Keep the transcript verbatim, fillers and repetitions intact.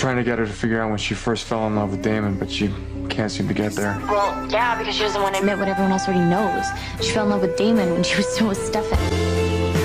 trying to get her to figure out when she first fell in love with Damon, but she can't seem to get there. Well, yeah, because she doesn't want to admit what everyone else already knows. She fell in love with Damon when she was still with Stefan.